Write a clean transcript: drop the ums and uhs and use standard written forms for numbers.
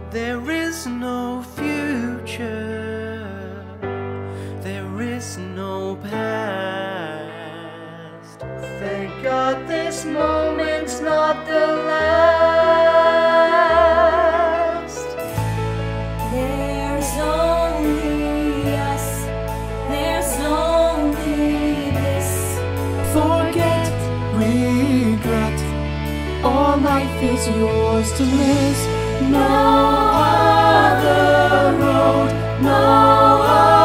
There is no future, there is no past. Thank God this moment's not the last. There's only us, there's only this. Forget, regret, all life is yours to miss. No other road, no other